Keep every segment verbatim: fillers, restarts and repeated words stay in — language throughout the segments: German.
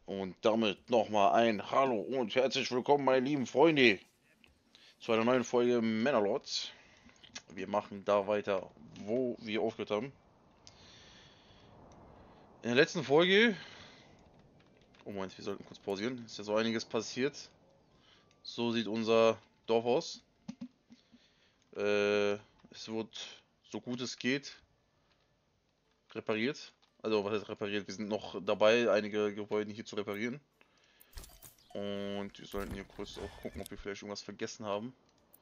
Und damit nochmal ein Hallo und herzlich willkommen, meine lieben Freunde, zu einer neuen Folge Männerlords. Wir machen da weiter, wo wir aufgehört haben. In der letzten Folge, oh Moment, wir sollten kurz pausieren, ist ja so einiges passiert. So sieht unser Dorf aus. Äh, es wird, so gut es geht, repariert. Also, was heißt repariert? Wir sind noch dabei, einige Gebäude hier zu reparieren. Und wir sollten hier kurz auch gucken, ob wir vielleicht irgendwas vergessen haben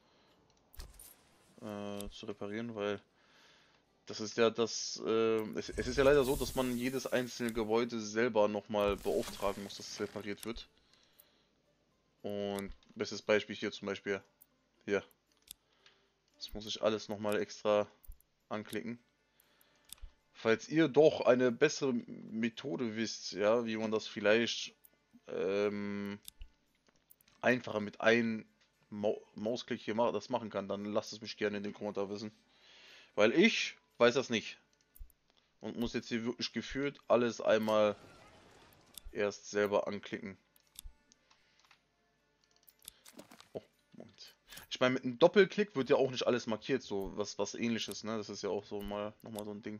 äh, zu reparieren, weil das ist ja das, äh, es, es ist ja leider so, dass man jedes einzelne Gebäude selber nochmal beauftragen muss, dass es repariert wird. Und bestes Beispiel hier zum Beispiel, hier, das muss ich alles nochmal extra anklicken. Falls ihr doch eine bessere Methode wisst, ja, wie man das vielleicht ähm, einfacher mit einem Mau Mausklick hier ma das machen kann, dann lasst es mich gerne in den Kommentar wissen. Weil ich weiß das nicht. Und muss jetzt hier wirklich gefühlt alles einmal erst selber anklicken. Oh, Moment. Ich meine, mit einem Doppelklick wird ja auch nicht alles markiert, so was, was ähnliches, ne? Das ist ja auch so mal nochmal so ein Ding.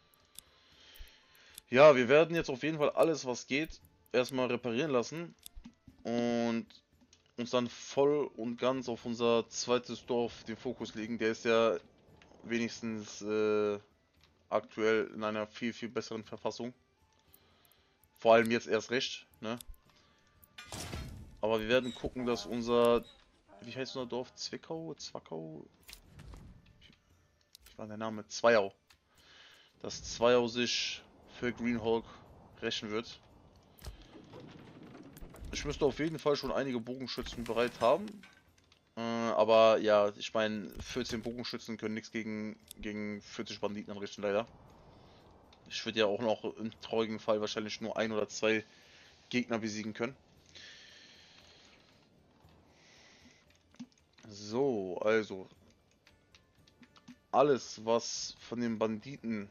Ja, wir werden jetzt auf jeden Fall alles, was geht, erstmal reparieren lassen und uns dann voll und ganz auf unser zweites Dorf den Fokus legen. Der ist ja wenigstens äh, aktuell in einer viel, viel besseren Verfassung. Vor allem jetzt erst recht, ne? Aber wir werden gucken, dass unser, wie heißt unser Dorf? Zwickau? Zwackau? Wie war der Name? Zweiau. Dass Zweiau sich für Green Hulk rächen wird. Ich müsste auf jeden Fall schon einige Bogenschützen bereit haben. Äh, aber ja, ich meine, vierzehn Bogenschützen können nichts gegen, gegen vierzig Banditen anrichten, leider. Ich würde ja auch noch im traurigen Fall wahrscheinlich nur ein oder zwei Gegner besiegen können. So, also alles, was von den Banditen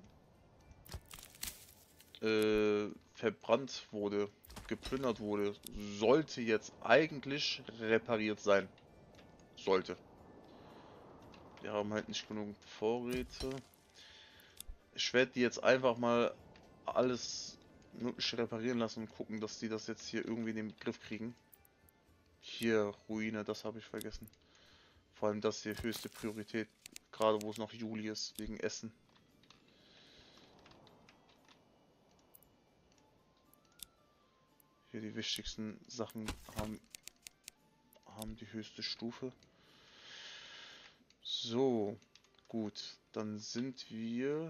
äh, verbrannt wurde, geplündert wurde, sollte jetzt eigentlich repariert sein. Sollte. Wir haben halt nicht genug Vorräte. Ich werde die jetzt einfach mal alles mögliche reparieren lassen und gucken, dass die das jetzt hier irgendwie in den Griff kriegen. Hier, Ruine, das habe ich vergessen. Vor allem das hier höchste Priorität, gerade wo es noch Juli ist, wegen Essen. Hier die wichtigsten Sachen haben, haben die höchste Stufe. So, gut, dann sind wir...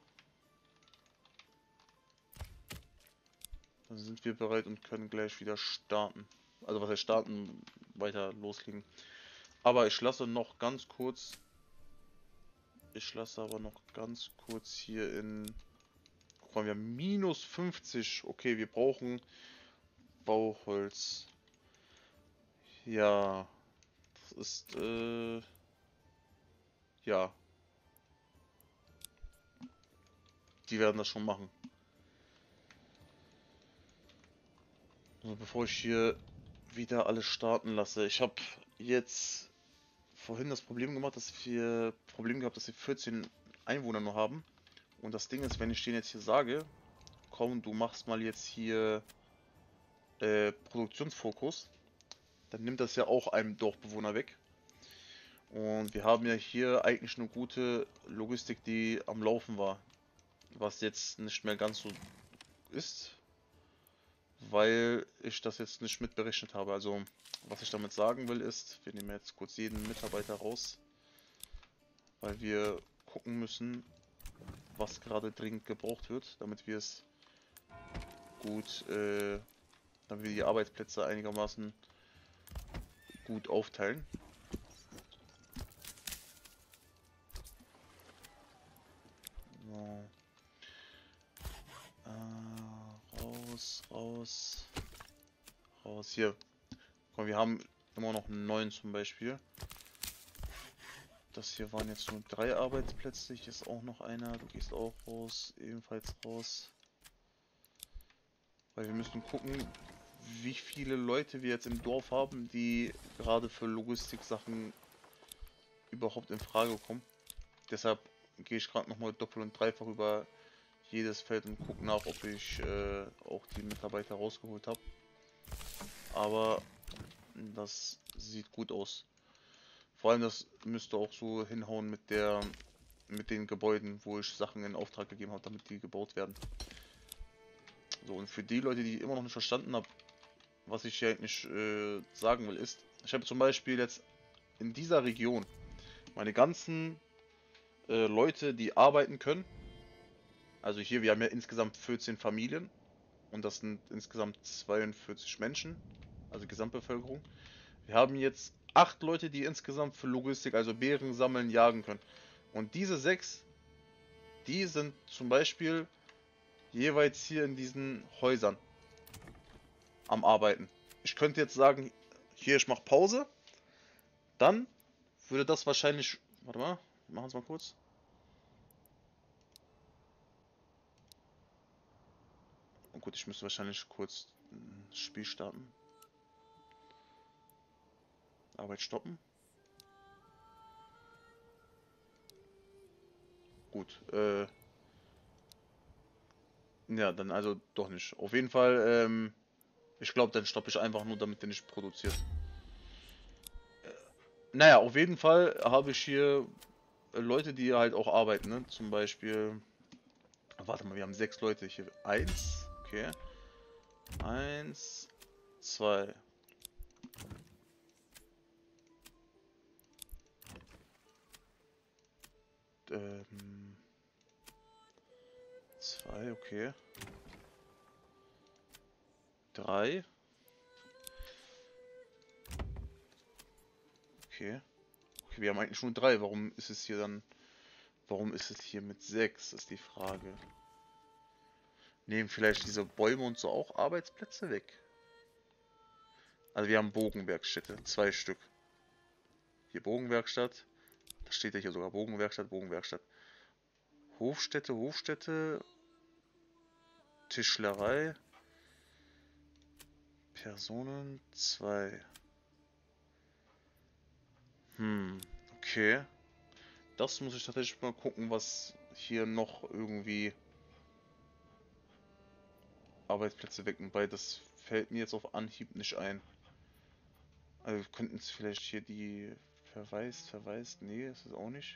Dann sind wir bereit und können gleich wieder starten. Also was heißt starten, weiter loslegen. Aber ich lasse noch ganz kurz... Ich lasse aber noch ganz kurz hier in... Guck mal, wir haben minus fünfzig. Okay, wir brauchen Bauholz. Ja, das ist... Äh, ja. Die werden das schon machen. Also bevor ich hier wieder alles starten lasse. Ich habe jetzt vorhin das Problem gemacht, dass wir Problem gehabt, dass wir vierzehn Einwohner nur haben. Und das Ding ist, wenn ich denen jetzt hier sage, komm, du machst mal jetzt hier äh, Produktionsfokus, dann nimmt das ja auch einem Dorfbewohner weg. Und wir haben ja hier eigentlich eine gute Logistik, die am Laufen war. Was jetzt nicht mehr ganz so ist, weil ich das jetzt nicht mit berechnet habe. Also, was ich damit sagen will ist, wir nehmen jetzt kurz jeden Mitarbeiter raus, weil wir gucken müssen, was gerade dringend gebraucht wird, damit wir es gut, äh, damit wir die Arbeitsplätze einigermaßen gut aufteilen. So. Äh, raus, raus, raus. Hier. Komm, wir haben immer noch neun zum Beispiel. Das hier waren jetzt nur drei Arbeitsplätze. Hier ist auch noch einer. Du gehst auch raus. Ebenfalls raus. Weil wir müssen gucken, wie viele Leute wir jetzt im Dorf haben, die gerade für Logistik-Sachen überhaupt in Frage kommen. Deshalb gehe ich gerade nochmal doppelt und dreifach über jedes Feld und gucke nach, ob ich äh, auch die Mitarbeiter rausgeholt habe. Aber das sieht gut aus. Vor allem das müsste auch so hinhauen mit der mit den Gebäuden, wo ich Sachen in Auftrag gegeben habe, damit die gebaut werden. So, und für die Leute, die immer noch nicht verstanden haben, was ich hier eigentlich äh, sagen will, ist, ich habe zum Beispiel jetzt in dieser Region meine ganzen äh, Leute, die arbeiten können. Also hier, wir haben ja insgesamt vierzehn Familien und das sind insgesamt zweiundvierzig Menschen, also Gesamtbevölkerung. Wir haben jetzt acht Leute, die insgesamt für Logistik, also Beeren sammeln, jagen können. Und diese sechs, die sind zum Beispiel jeweils hier in diesen Häusern am Arbeiten. Ich könnte jetzt sagen, hier, ich mache Pause. Dann würde das wahrscheinlich... Warte mal, wir machen es mal kurz. Und gut, ich müsste wahrscheinlich kurz ein Spiel starten. Arbeit stoppen. Gut, äh... ja, dann also doch nicht. Auf jeden Fall, ähm... ich glaube, dann stoppe ich einfach nur, damit der nicht produziert. Naja, auf jeden Fall habe ich hier Leute, die halt auch arbeiten, ne? Zum Beispiel... Warte mal, wir haben sechs Leute hier. Eins, okay. Eins, zwei. Ähm, zwei, okay. Drei. Okay. Okay, wir haben eigentlich nur drei. Warum ist es hier dann... Warum ist es hier mit sechs, ist die Frage. Nehmen vielleicht diese Bäume und so auch Arbeitsplätze weg? Also wir haben Bogenwerkstätte, zwei Stück. Hier Bogenwerkstatt. Da steht ja hier sogar Bogenwerkstatt, Bogenwerkstatt. Hofstätte, Hofstätte. Tischlerei. Personen, zwei. Hm, okay. Das muss ich tatsächlich mal gucken, was hier noch irgendwie Arbeitsplätze wecken. Wobei das fällt mir jetzt auf Anhieb nicht ein. Also wir könnten es vielleicht hier die verweist, verweist. Nee, ist es auch nicht.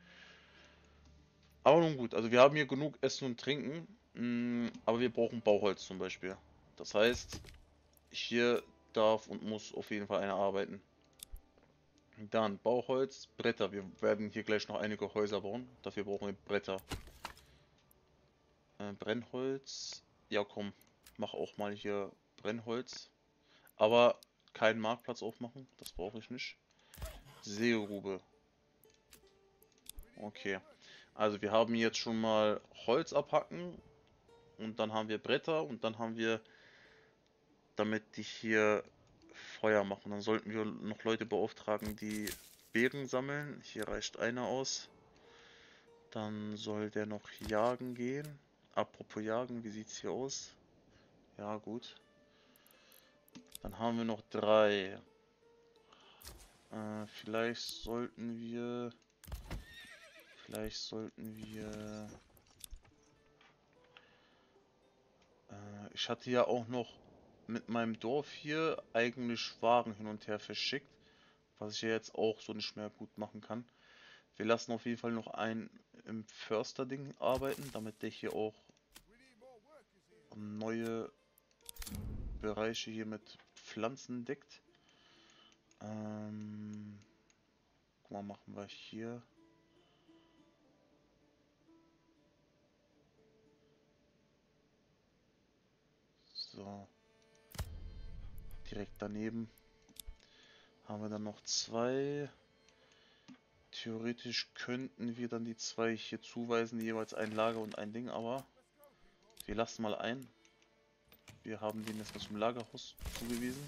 Aber nun gut, also wir haben hier genug Essen und Trinken. Mh, aber wir brauchen Bauholz zum Beispiel. Das heißt, hier darf und muss auf jeden Fall einer arbeiten. Dann Bauholz, Bretter. Wir werden hier gleich noch einige Häuser bauen. Dafür brauchen wir Bretter. Äh, Brennholz. Ja komm, mach auch mal hier Brennholz. Aber keinen Marktplatz aufmachen, das brauche ich nicht. Sägegrube. Okay. Also wir haben jetzt schon mal Holz abhacken. Und dann haben wir Bretter. Und dann haben wir, damit die hier Feuer machen. Dann sollten wir noch Leute beauftragen, die Beeren sammeln. Hier reicht einer aus. Dann soll der noch jagen gehen. Apropos jagen, wie sieht's hier aus? Ja, gut. Dann haben wir noch drei. Äh, vielleicht sollten wir... Vielleicht sollten wir... Äh, ich hatte ja auch noch mit meinem Dorf hier eigentlich Waren hin und her verschickt. Was ich ja jetzt auch so nicht mehr gut machen kann. Wir lassen auf jeden Fall noch einen im Förster-Ding arbeiten, damit der hier auch neue Bereiche hier mit Pflanzen deckt. Ähm, guck mal, machen wir hier. So. Direkt daneben haben wir dann noch zwei. Theoretisch könnten wir dann die zwei hier zuweisen, jeweils ein Lager und ein Ding, aber wir lassen mal ein. Wir haben den jetzt mal zum Lagerhaus zugewiesen.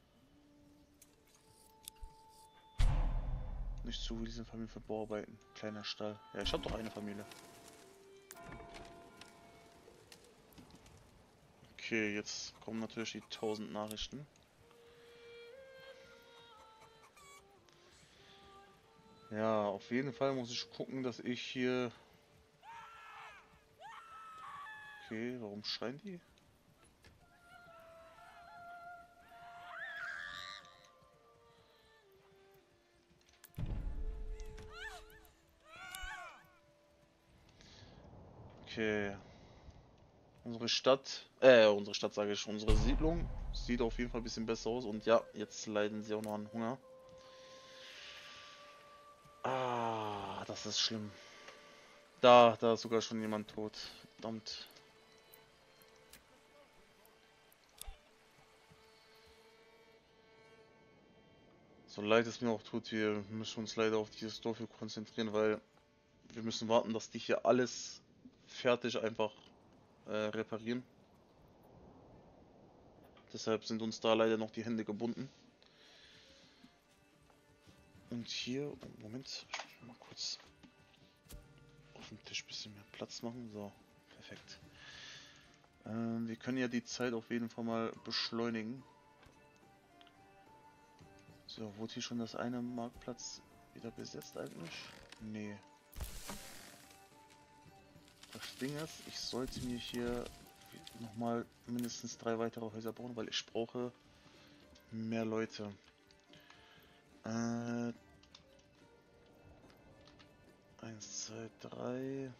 Nicht zu diesen Familien für Bauarbeiten. Kleiner Stall. Ja, ich habe doch eine Familie. Okay, jetzt kommen natürlich die tausend Nachrichten. Ja, auf jeden Fall muss ich gucken, dass ich hier... Okay, warum schreien die? Okay. Unsere Stadt, äh, unsere Stadt sage ich, unsere Siedlung sieht auf jeden Fall ein bisschen besser aus. Und ja, jetzt leiden sie auch noch an Hunger. Ah, das ist schlimm. Da, da ist sogar schon jemand tot. Verdammt. So leid es mir auch tut, wir müssen uns leider auf dieses Dorf hier konzentrieren, weil wir müssen warten, dass die hier alles fertig einfach äh, reparieren. Deshalb sind uns da leider noch die Hände gebunden. Und hier, Moment, ich will mal kurz auf dem Tisch ein bisschen mehr Platz machen. So, perfekt. Ähm, wir können ja die Zeit auf jeden Fall mal beschleunigen. So, wurde hier schon das eine Marktplatz wieder besetzt eigentlich? Nee. Das Ding ist, ich sollte mir hier nochmal mindestens drei weitere Häuser bauen, weil ich brauche mehr Leute. Äh, eins, zwei, drei.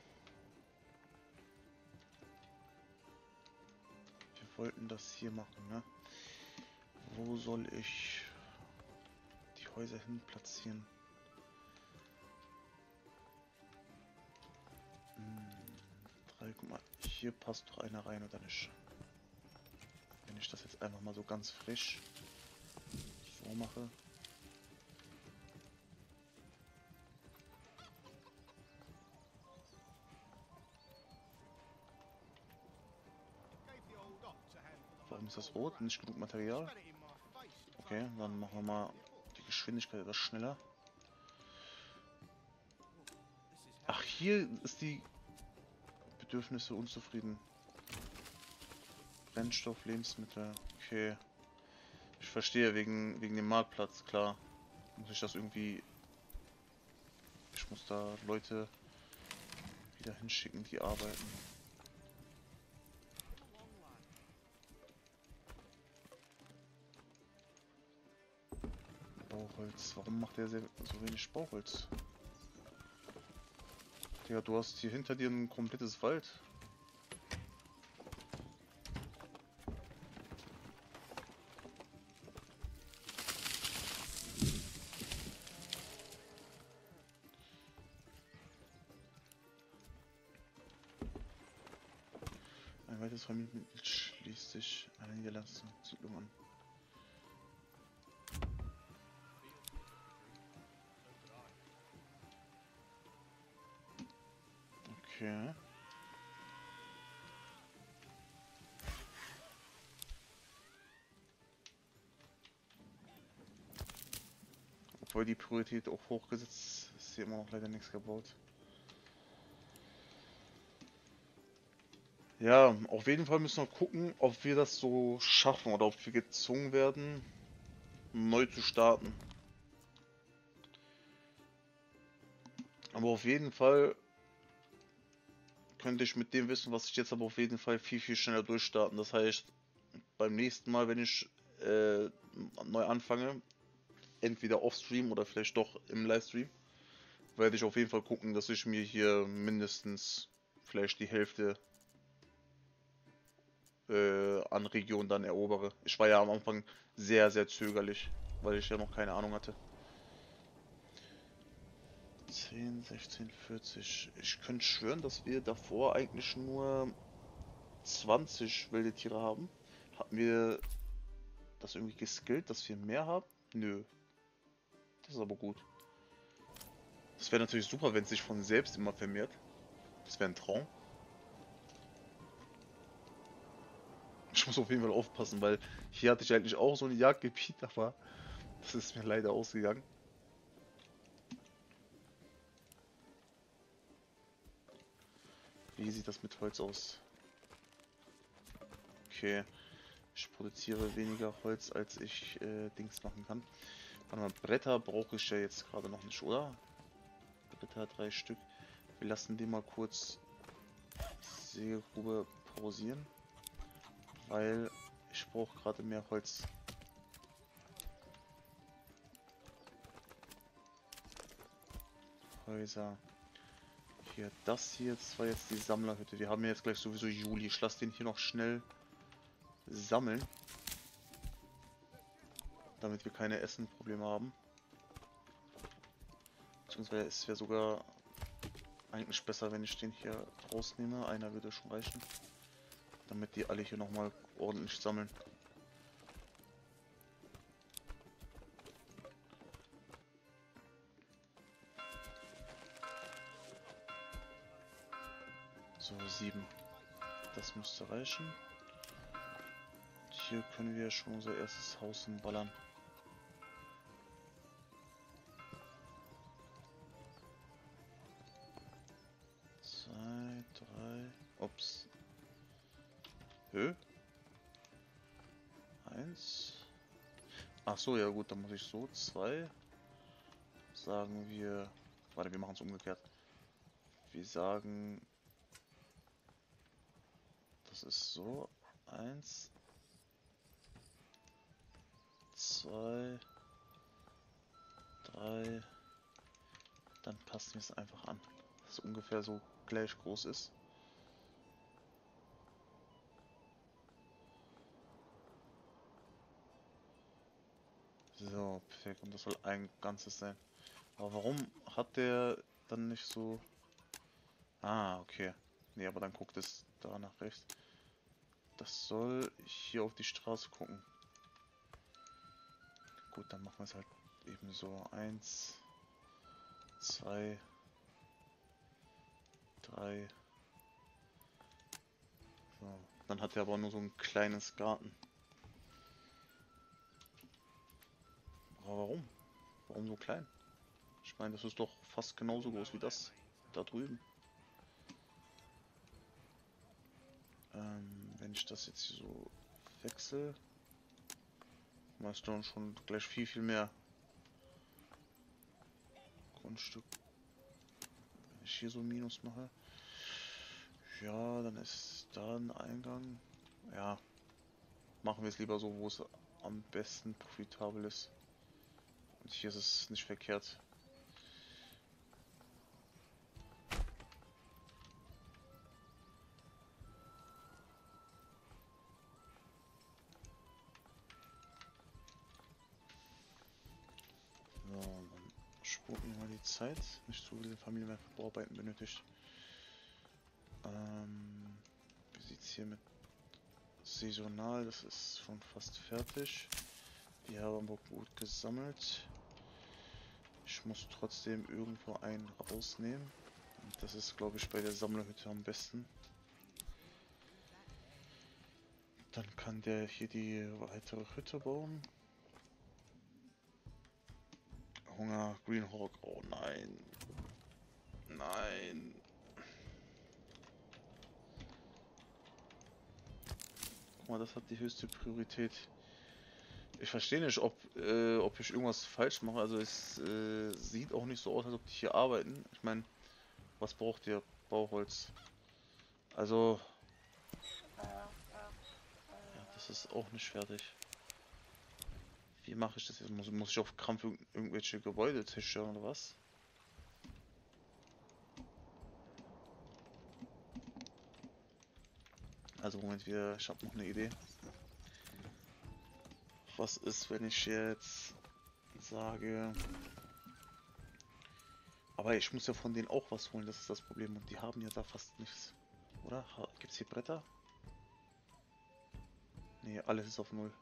Wir wollten das hier machen, ne? Wo soll ich die Häuser hin platzieren? Hm, drei, guck mal, hier passt doch einer rein oder nicht? Wenn ich das jetzt einfach mal so ganz frisch so mache. Warum ist das rot? Nicht genug Material? Okay, dann machen wir mal die Geschwindigkeit etwas schneller. Ach, hier ist die Bedürfnisse unzufrieden. Brennstoff, Lebensmittel. Okay. Ich verstehe, wegen, wegen dem Marktplatz, klar. Muss ich das irgendwie... Ich muss da Leute wieder hinschicken, die arbeiten. Bauholz. Warum macht der sehr, so wenig Bauholz? Ja, du hast hier hinter dir ein komplettes Wald. Ein weiteres Familienmitglied schließt sich einer niederländischen Siedlung an. Okay. Obwohl die Priorität auch hochgesetzt ist, hier immer noch leider nichts gebaut. Ja, auf jeden Fall müssen wir gucken, ob wir das so schaffen oder ob wir gezwungen werden, neu zu starten. Aber auf jeden Fall könnte ich mit dem Wissen, was ich jetzt habe, auf jeden Fall viel, viel schneller durchstarten. Das heißt, beim nächsten Mal, wenn ich äh, neu anfange, entweder off-stream oder vielleicht doch im Livestream, werde ich auf jeden Fall gucken, dass ich mir hier mindestens vielleicht die Hälfte äh, an Region dann erobere. Ich war ja am Anfang sehr, sehr zögerlich, weil ich ja noch keine Ahnung hatte. zehn, sechzehn, vierzig. Ich könnte schwören, dass wir davor eigentlich nur zwanzig wilde Tiere haben. Hatten wir das irgendwie geskillt, dass wir mehr haben? Nö. Das ist aber gut. Das wäre natürlich super, wenn es sich von selbst immer vermehrt. Das wäre ein Traum. Ich muss auf jeden Fall aufpassen, weil hier hatte ich eigentlich auch so ein Jagdgebiet, aber das ist mir leider ausgegangen. Wie sieht das mit Holz aus? Okay. Ich produziere weniger Holz, als ich äh, Dings machen kann. Warte mal, Bretter brauche ich ja jetzt gerade noch nicht, oder? Bretter drei Stück. Wir lassen die mal kurz Sägegrube pausieren, weil ich brauche gerade mehr Holz. Häuser. Hier, das hier, das war jetzt die Sammlerhütte. Wir haben ja jetzt gleich sowieso Juli. Ich lasse den hier noch schnell sammeln, damit wir keine Essenprobleme haben. Beziehungsweise es wäre sogar eigentlich besser, wenn ich den hier rausnehme. Einer würde schon reichen, damit die alle hier nochmal ordentlich sammeln. So, sieben. Das müsste reichen. Und hier können wir schon unser erstes Haus hinballern. Zwei, drei. Ups. Hö? Eins. Ach so, ja gut, dann muss ich so. Zwei. Sagen wir. Warte, wir machen es umgekehrt. Wir sagen. Das ist so. Eins. Zwei. Drei. Dann passen wir es einfach an. Dass es ungefähr so gleich groß ist. So, perfekt. Und das soll ein ganzes sein. Aber warum hat der dann nicht so... Ah, okay. Nee, aber dann guckt es da nach rechts. Das soll hier auf die Straße gucken. Gut, dann machen wir es halt eben so. Eins, zwei, drei. So. Dann hat er aber nur so ein kleines Garten. Aber warum? Warum so klein? Ich meine, das ist doch fast genauso groß wie das da drüben. Ähm, wenn ich das jetzt hier so wechsle, machst du dann schon gleich viel, viel mehr Grundstück. Wenn ich hier so Minus mache, ja, dann ist da ein Eingang. Ja, machen wir es lieber so, wo es am besten profitabel ist. Und hier ist es nicht verkehrt. So, dann spucken wir mal die Zeit. Nicht so viele Familienbauarbeiten benötigt. Ähm, wie sieht es hier mit saisonal? Das ist schon fast fertig. Wir haben aber gut gesammelt. Ich muss trotzdem irgendwo einen rausnehmen. Und das ist, glaube ich, bei der Sammlerhütte am besten. Dann kann der hier die weitere Hütte bauen. Hunger, Green Hawk. Oh nein. Nein. Guck mal, das hat die höchste Priorität. Ich verstehe nicht, ob, äh, ob ich irgendwas falsch mache. Also es äh, sieht auch nicht so aus, als ob die hier arbeiten. Ich meine, was braucht ihr? Bauholz. Also, ja, das ist auch nicht fertig. Wie mache ich das jetzt? Muss, muss ich auf Krampf irg irgendwelche Gebäude zerstören oder was? Also Moment, wir, ich habe noch eine Idee. Was ist, wenn ich jetzt sage... Aber ich muss ja von denen auch was holen, das ist das Problem. Und die haben ja da fast nichts. Oder? Gibt es hier Bretter? Nee, alles ist auf Null.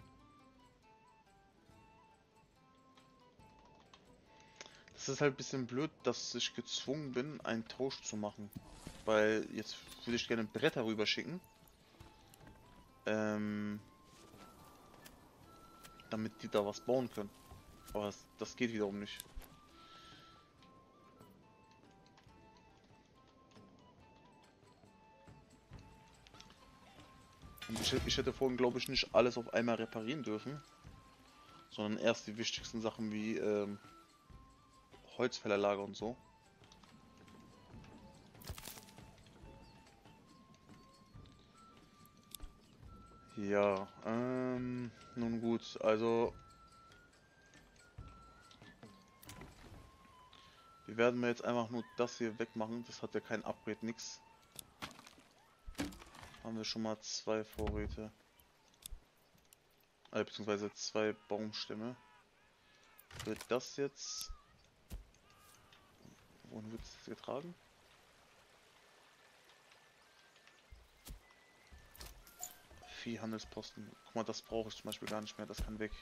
Das ist halt ein bisschen blöd, dass ich gezwungen bin, einen Tausch zu machen. Weil jetzt würde ich gerne Bretter rüber schicken. Ähm, damit die da was bauen können. Aber das, das geht wiederum nicht. Und ich ich, ich hätte vorhin, glaube ich, nicht alles auf einmal reparieren dürfen, sondern erst die wichtigsten Sachen wie ähm, Holzfällerlager und so. Ja, ähm, nun gut, also wir werden mir jetzt einfach nur das hier wegmachen, das hat ja kein Upgrade, nix. Haben wir schon mal zwei Vorräte. Äh, beziehungsweise zwei Baumstämme. Wird das jetzt... Wohin wird es getragen? Viehhandelsposten. Guck mal, das brauche ich zum Beispiel gar nicht mehr, das kann weg.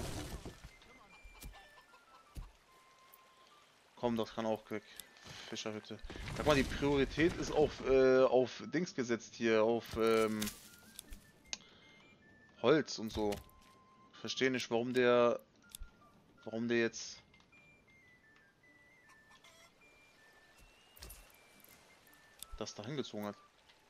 Komm, das kann auch weg. Fischerhütte. Sag mal, die Priorität ist auf, äh, auf Dings gesetzt hier, auf ähm, Holz und so. Ich verstehe nicht, warum der, warum der jetzt das da hingezogen hat.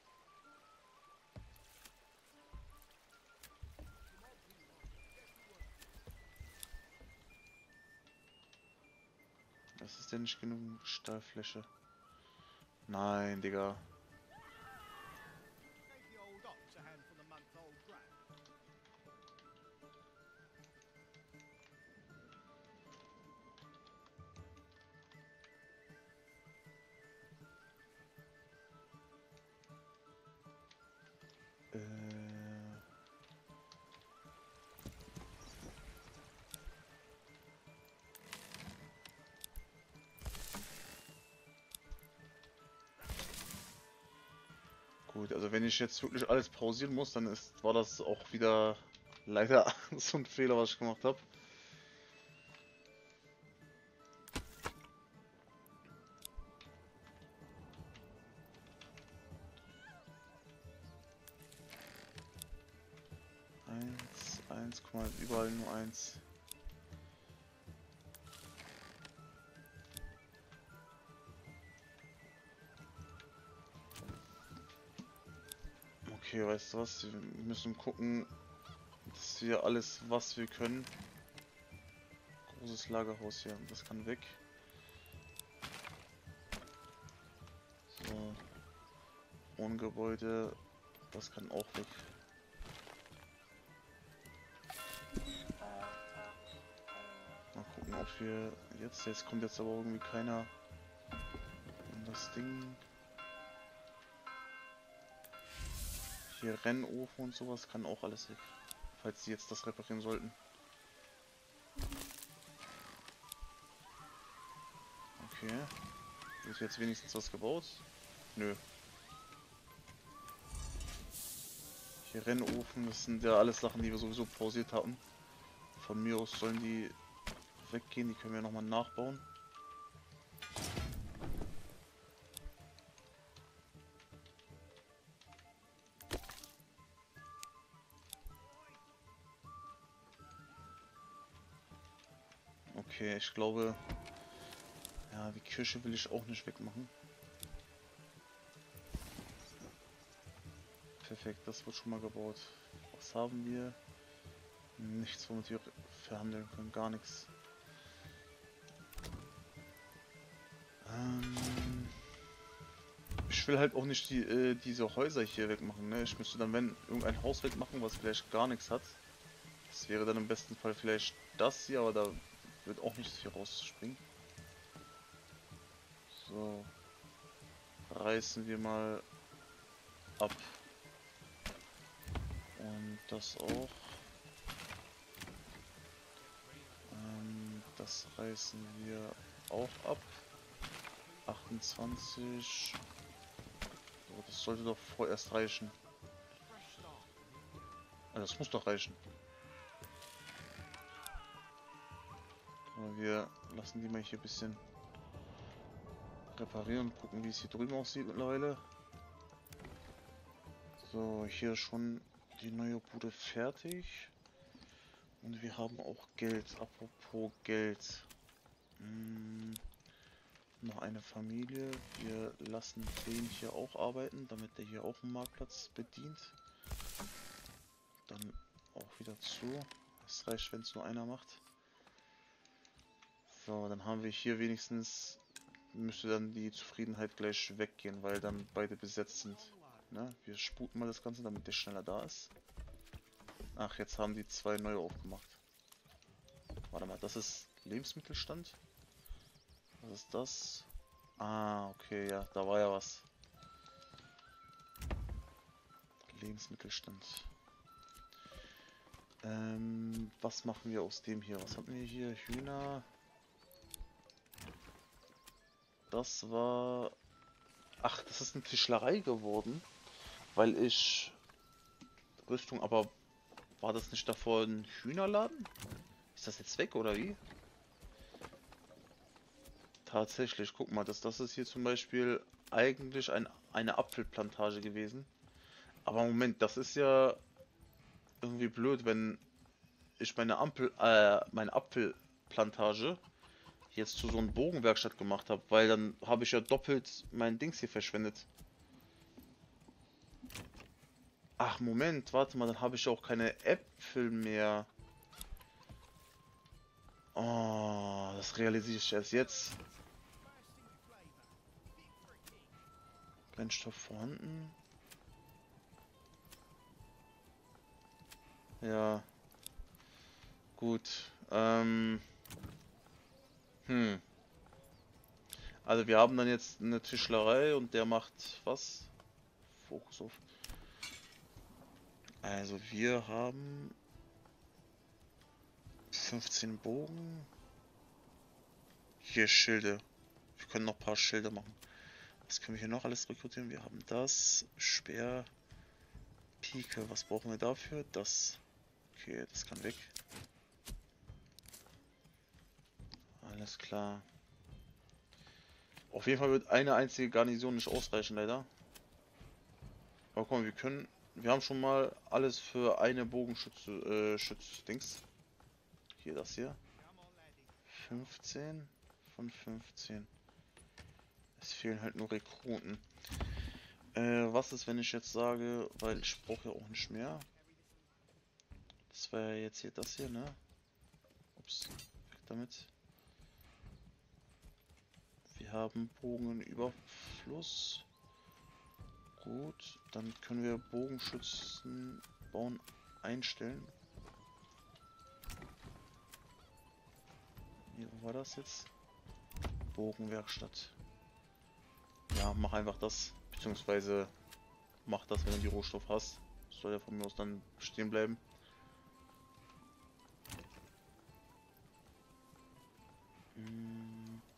Das ist denn nicht genug Stallfläche. Nein, Digga. Äh... Gut, also wenn ich jetzt wirklich alles pausieren muss, dann ist, war das auch wieder leider so ein Fehler, was ich gemacht habe. Eins, eins, guck mal, überall nur eins. Okay, weißt du was? Wir müssen gucken, dass wir alles, was wir können. Großes Lagerhaus hier, das kann weg. So. Wohngebäude, das kann auch weg. Mal gucken, ob wir jetzt, jetzt kommt jetzt aber irgendwie keiner in das Ding. Hier Rennofen und sowas kann auch alles weg. Falls sie jetzt das reparieren sollten. Okay. Wird jetzt wenigstens was gebaut? Nö. Hier Rennofen, das sind ja alles Sachen, die wir sowieso pausiert hatten. Von mir aus sollen die weggehen, die können wir nochmal nachbauen. Okay, ich glaube, ja, die Kirche will ich auch nicht wegmachen. Perfekt, das wird schon mal gebaut. Was haben wir? Nichts, womit wir verhandeln können, gar nichts. Ähm, ich will halt auch nicht die, äh, diese Häuser hier wegmachen, ne? Ich müsste dann, wenn, irgendein Haus wegmachen, was vielleicht gar nichts hat. Das wäre dann im besten Fall vielleicht das hier, aber da wird auch nichts hier rausspringen. So. Reißen wir mal ab. Und das auch. Ähm, das reißen wir auch ab. achtundzwanzig. So, das sollte doch vorerst reichen. Also das muss doch reichen. Aber wir lassen die mal hier ein bisschen reparieren, gucken, wie es hier drüben aussieht mittlerweile. So, hier schon die neue Bude fertig. Und wir haben auch Geld. Apropos Geld. Hm, noch eine Familie. Wir lassen den hier auch arbeiten, damit der hier auch einen Marktplatz bedient. dann auch wieder zu. Es reicht, wenn es nur einer macht. So, dann haben wir hier wenigstens, müsste dann die Zufriedenheit gleich weggehen, weil dann beide besetzt sind. Ne? Wir sputen mal das Ganze, damit der schneller da ist. Ach, jetzt haben die zwei neue aufgemacht. Warte mal, das ist Lebensmittelstand? Was ist das? Ah, okay, ja, da war ja was. Lebensmittelstand. Ähm, was machen wir aus dem hier? Was hatten wir hier? Hühner. Das war... Ach, das ist eine Tischlerei geworden, weil ich... Rüstung, aber war das nicht davor ein Hühnerladen? Ist das jetzt weg oder wie? Tatsächlich, guck mal, das, das ist hier zum Beispiel eigentlich ein, eine Apfelplantage gewesen. Aber Moment, das ist ja irgendwie blöd, wenn ich meine Ampel, äh, meine Apfelplantage jetzt zu so einer Bogenwerkstatt gemacht habe, weil dann habe ich ja doppelt mein Dings hier verschwendet. Ach Moment, warte mal, dann habe ich auch keine Äpfel mehr. Oh, das realisiere ich erst jetzt. Brennstoff vorhanden. Ja, gut. Ähm, hm. Also wir haben dann jetzt eine Tischlerei und der macht was? Fokus auf. Also wir haben fünfzehn Bogen. Hier Schilde. Wir können noch ein paar Schilde machen. Was können wir hier noch alles rekrutieren? Wir haben das. Speer. Pike. Was brauchen wir dafür? Das. Okay, das kann weg. Alles klar. Auf jeden Fall wird eine einzige Garnison nicht ausreichen, leider. Aber guck mal, wir können... Wir haben schon mal alles für eine Bogenschütze... Äh, Schütz-Dings. Hier, das hier. fünfzehn von fünfzehn. Es fehlen halt nur Rekruten. Äh, was ist, wenn ich jetzt sage, weil ich brauche ja auch nicht mehr. Das war ja jetzt hier das hier, ne? Ups, weg damit. Wir haben Bogenüberfluss. Gut, dann können wir Bogenschützen bauen einstellen. Hier, wo war das jetzt? Bogenwerkstatt. Ja, mach einfach das. Beziehungsweise mach das, wenn du die Rohstoff hast. Soll ja von mir aus dann stehen bleiben. Hm.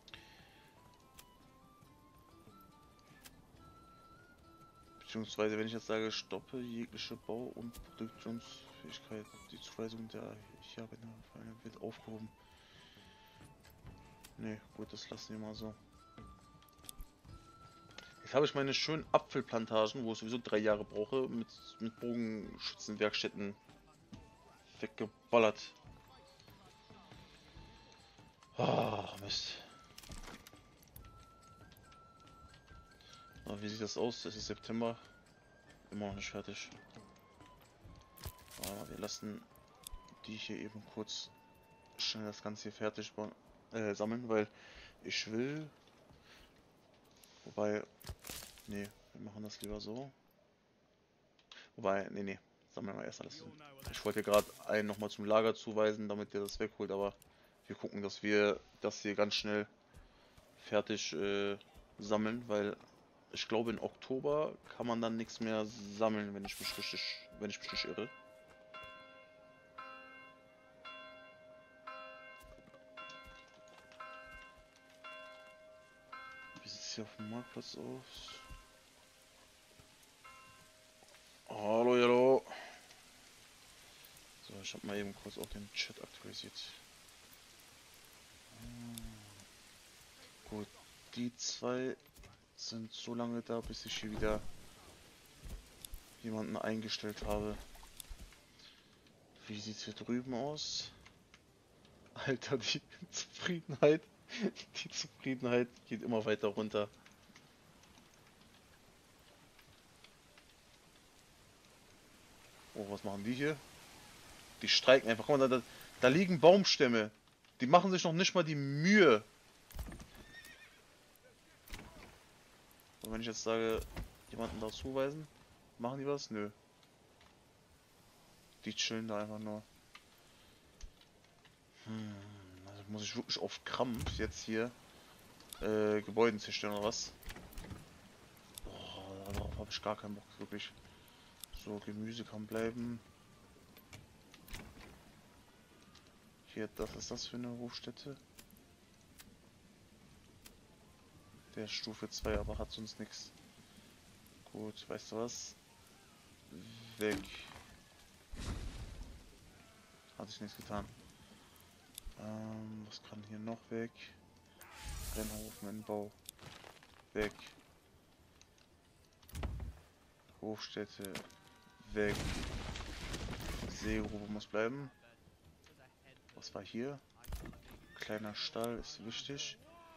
Beziehungsweise, wenn ich jetzt sage, stoppe jegliche Bau- und Produktionsfähigkeit, die Zuweisung der hier wird aufgehoben. Ne, gut, das lassen wir mal so. Jetzt habe ich meine schönen Apfelplantagen, wo ich sowieso drei Jahre brauche, mit, mit Bogenschützenwerkstätten weggeballert. Ah, oh, Mist. Aber wie sieht das aus? Es ist September. Immer noch nicht fertig. Aber wir lassen die hier eben kurz schnell das Ganze hier fertig bauen, äh, sammeln, weil ich will. Wobei, nee, wir machen das lieber so. Wobei, nee, nee, sammeln wir erst alles. Ich wollte gerade einen nochmal zum Lager zuweisen, damit der das wegholt, aber wir gucken, dass wir das hier ganz schnell fertig äh, sammeln, weil ich glaube in Oktober kann man dann nichts mehr sammeln, wenn ich mich richtig, wenn ich mich nicht irre. Wie sieht es hier auf dem Marktplatz aus? Hallo, hallo. So, ich habe mal eben kurz auch den Chat aktualisiert. Gut, die zwei sind so lange da, bis ich hier wieder jemanden eingestellt habe. Wie sieht es hier drüben aus? Alter, die Zufriedenheit, die Zufriedenheit geht immer weiter runter. Oh, was machen die hier? Die streiken einfach. Guck mal, da, da, da liegen Baumstämme. Die machen sich noch nicht mal die Mühe. Und wenn ich jetzt sage, jemanden da zuweisen, machen die was? Nö. Die chillen da einfach nur. Hm, also muss ich wirklich auf Krampf jetzt hier äh, Gebäude zerstören oder was? Boah, darauf habe ich gar keinen Bock, wirklich. So, Gemüse kann bleiben. Hier, das ist das für eine Hofstätte. Der ist Stufe zwei, aber hat sonst nichts. Gut, weißt du was? Weg. Hat sich nichts getan. Ähm, was kann hier noch weg? Brennhofen in Bau. Weg. Hofstätte. Weg. Seegrube muss bleiben. Was war hier? Kleiner Stall ist wichtig.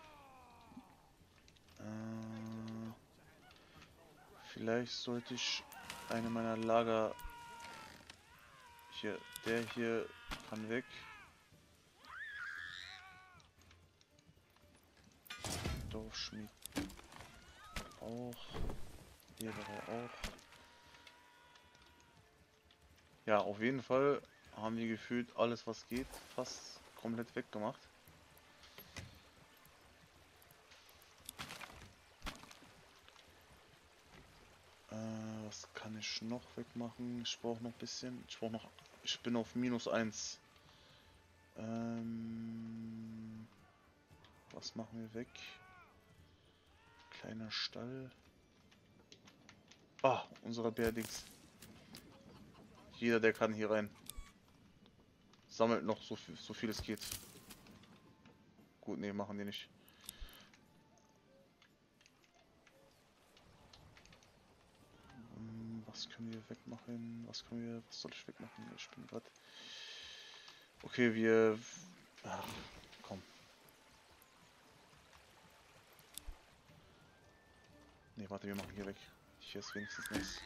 Äh, vielleicht sollte ich eine meiner Lager... Hier, der hier kann weg. Dorfschmied auch. Hier war er auch. Ja, auf jeden Fall haben wir gefühlt alles, was geht, fast komplett weggemacht. Äh, was kann ich noch wegmachen? Ich brauche noch ein bisschen. Ich brauche noch. Ich bin auf minus eins. Ähm, was machen wir weg? Kleiner Stall. Ah, unsere Bärdings. Jeder, der kann hier rein. Sammelt noch so viel, so viel es geht. Gut, nee, machen die nicht. Hm, was können wir wegmachen? Was können wir... Was soll ich wegmachen? Ich bin gerade... Okay, wir... Ach, komm. Nee, warte, wir machen hier weg. Hier ist wenigstens nichts.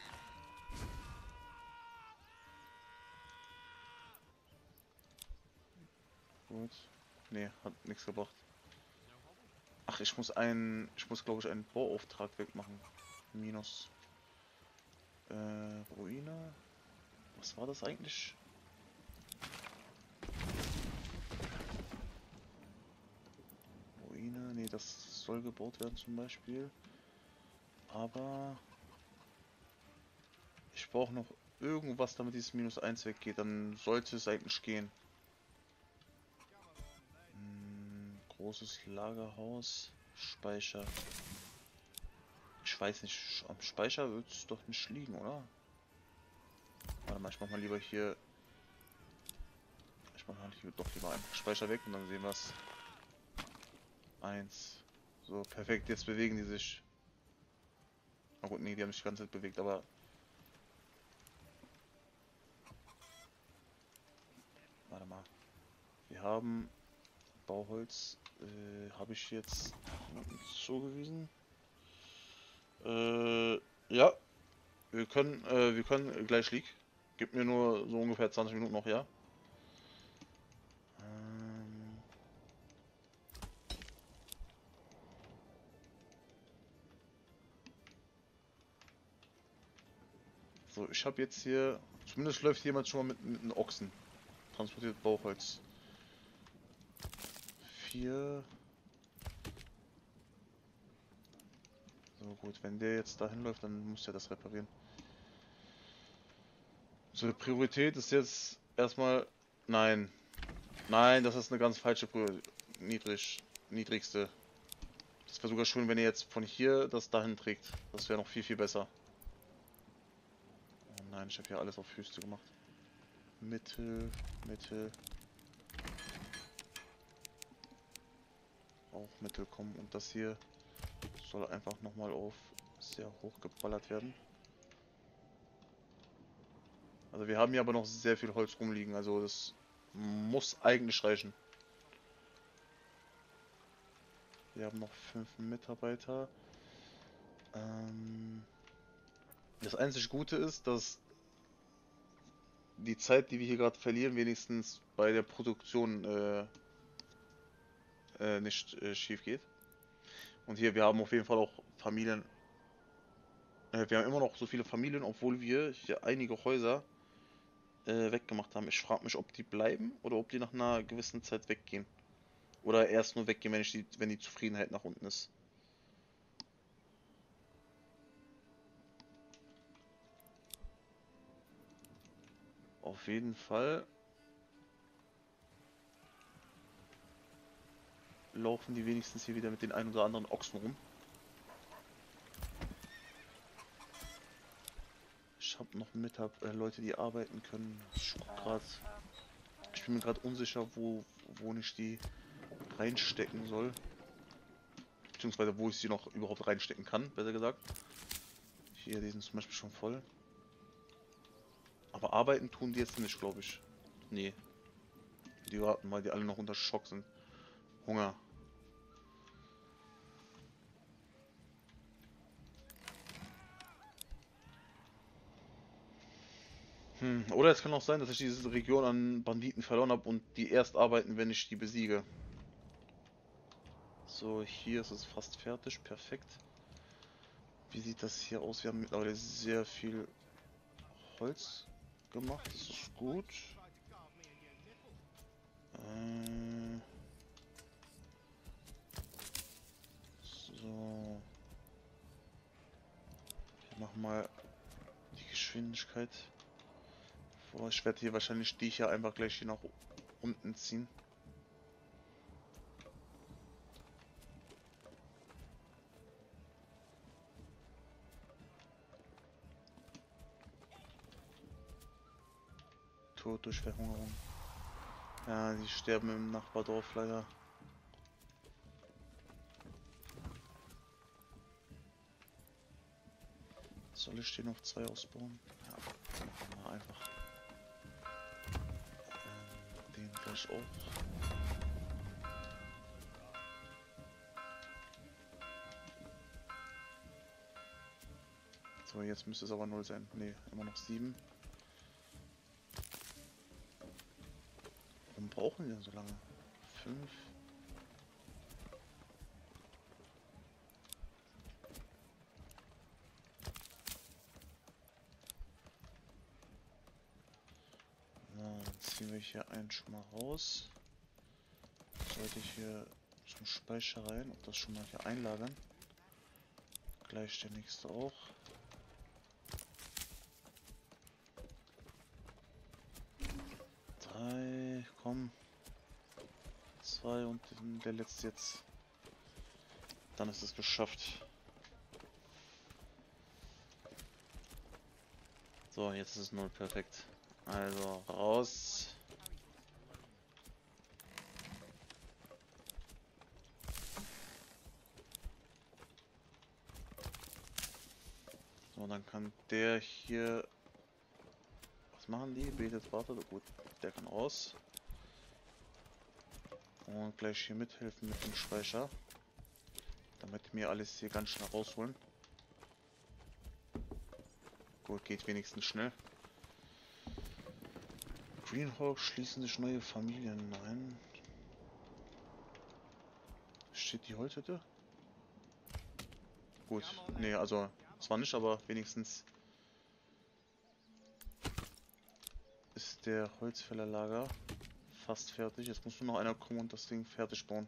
Gut. Nee, hat nichts gebracht. Ach, ich muss einen... Ich muss, glaube ich, einen Bauauftrag wegmachen. Minus... Äh, Ruine? Was war das eigentlich? Ruine? Nee, das soll gebaut werden zum Beispiel. Aber... Ich brauche noch irgendwas, damit dieses Minus eins weggeht. Dann sollte es eigentlich gehen. Hm, großes Lagerhaus. Speicher. Ich weiß nicht, am Speicher wird es doch nicht liegen, oder? Warte mal, ich mach mal lieber hier... Ich mach mal hier doch lieber einfach Speicher weg und dann sehen wir es. Eins. So, perfekt, jetzt bewegen die sich. Na gut, nee, die haben sich die ganze Zeit bewegt, aber... Warte mal. Wir haben Bauholz. Äh, habe ich jetzt zugewiesen? Äh, ja. Wir können, äh, wir können gleich lieg. Gib mir nur so ungefähr zwanzig Minuten noch, ja? Ähm, so, ich habe jetzt hier, zumindest läuft jemand schon mal mit, mit einem Ochsen. Transportiert Bauholz. Vier. So gut, wenn der jetzt dahin läuft, dann muss er das reparieren. So, die Priorität ist jetzt erstmal, nein. Nein, das ist eine ganz falsche Priorität. Niedrig, niedrigste. Das wäre sogar schön, wenn ihr jetzt von hier das dahin trägt. Das wäre noch viel, viel besser. Oh nein, ich habe hier alles auf höchste gemacht. Mittel, Mittel. Auch Mittel kommen. Und das hier soll einfach nochmal auf sehr hoch geballert werden. Also wir haben hier aber noch sehr viel Holz rumliegen. Also das muss eigentlich reichen. Wir haben noch fünf Mitarbeiter. Ähm, das einzig Gute ist, dass die Zeit, die wir hier gerade verlieren, wenigstens bei der Produktion äh, äh, nicht äh, schief geht. Und hier, wir haben auf jeden Fall auch Familien. Äh, wir haben immer noch so viele Familien, obwohl wir hier einige Häuser äh, weggemacht haben. Ich frage mich, ob die bleiben oder ob die nach einer gewissen Zeit weggehen. Oder erst nur weggehen, wenn ich die, wenn die Zufriedenheit nach unten ist. Auf jeden Fall laufen die wenigstens hier wieder mit den ein oder anderen Ochsen rum. Ich habe noch Mittag äh, Leute, die arbeiten können. Ich guck grad, ich bin mir gerade unsicher, wo, wo ich die reinstecken soll. Beziehungsweise wo ich sie noch überhaupt reinstecken kann, besser gesagt. Hier, die sind zum Beispiel schon voll. Aber arbeiten tun die jetzt nicht, glaube ich. Nee. Die warten, weil die alle noch unter Schock sind. Hunger. Hm. Oder es kann auch sein, dass ich diese Region an Banditen verloren habe und die erst arbeiten, wenn ich die besiege. So, hier ist es fast fertig. Perfekt. Wie sieht das hier aus? Wir haben mittlerweile sehr viel Holz gemacht. Das ist gut. Äh, so. Ich mach mal die Geschwindigkeit. Boah, ich werde hier wahrscheinlich die hier einfach gleich hier nach unten ziehen. Tod durch Verhungerung. Ja, die sterben im Nachbardorf leider. Soll ich den auf zwei ausbauen? Ja, machen wir einfach. Ähm, den gleich auch. So, jetzt müsste es aber null sein. Ne, immer noch sieben. Warum brauchen wir denn so lange? fünf. So, dann ziehen wir hier einen schon mal raus. Sollte ich hier zum Speicher rein und das schon mal hier einlagern. Gleich der nächste auch. Drei, komm. Zwei und der letzte jetzt. Dann ist es geschafft. So, jetzt ist es null, perfekt. Also raus. So, dann kann der hier... Was machen die? Betet, wartet. Gut, der kann raus. Und gleich hier mithelfen mit dem Speicher. Damit mir alles hier ganz schnell rausholen. Gut, geht wenigstens schnell. Greenhawk schließen sich neue Familien ein. Steht die Holzhütte? Gut, nee, also zwar nicht, aber wenigstens ist der Holzfällerlager fast fertig. Jetzt muss nur noch einer kommen und das Ding fertig bauen.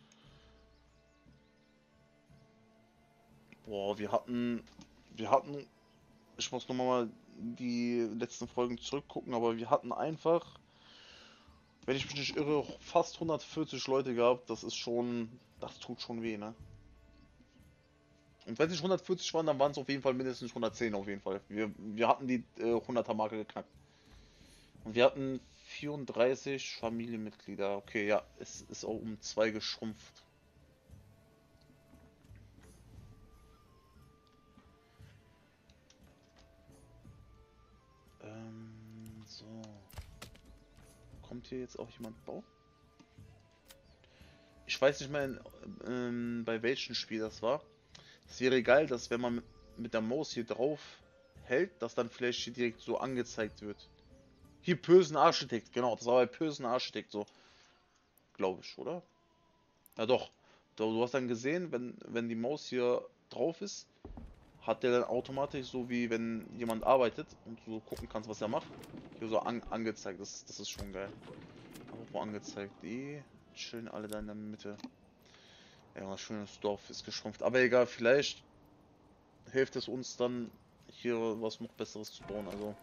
Boah, wir hatten, wir hatten, ich muss nochmal die letzten Folgen zurückgucken, aber wir hatten einfach, wenn ich mich nicht irre, fast hundertvierzig Leute gehabt. Das ist schon, das tut schon weh, ne? Und wenn es nicht hundertvierzig waren, dann waren es auf jeden Fall mindestens hundertzehn auf jeden Fall. Wir, wir hatten die äh, hunderter Marke geknackt. Und wir hatten vierunddreißig Familienmitglieder. Okay, ja, es ist auch um zwei geschrumpft. Ähm, so. Kommt hier jetzt auch jemand bauen? Ich weiß nicht mehr, in, ähm, bei welchem Spiel das war. Es wäre geil, dass wenn man mit der Maus hier drauf hält, dass dann vielleicht hier direkt so angezeigt wird. Hier Pösen Architekt, genau, das war bei Pösen Architekt so, glaube ich, oder? Ja doch. Du du hast dann gesehen, wenn, wenn die Maus hier drauf ist, hat der dann automatisch so wie wenn jemand arbeitet und du so gucken kannst, was er macht. Hier so an, angezeigt, das, das ist schon geil. Apropos angezeigt, die chillen alle da in der Mitte. Ja, schönes Dorf ist geschrumpft. Aber egal, vielleicht hilft es uns dann hier was noch Besseres zu bauen. Also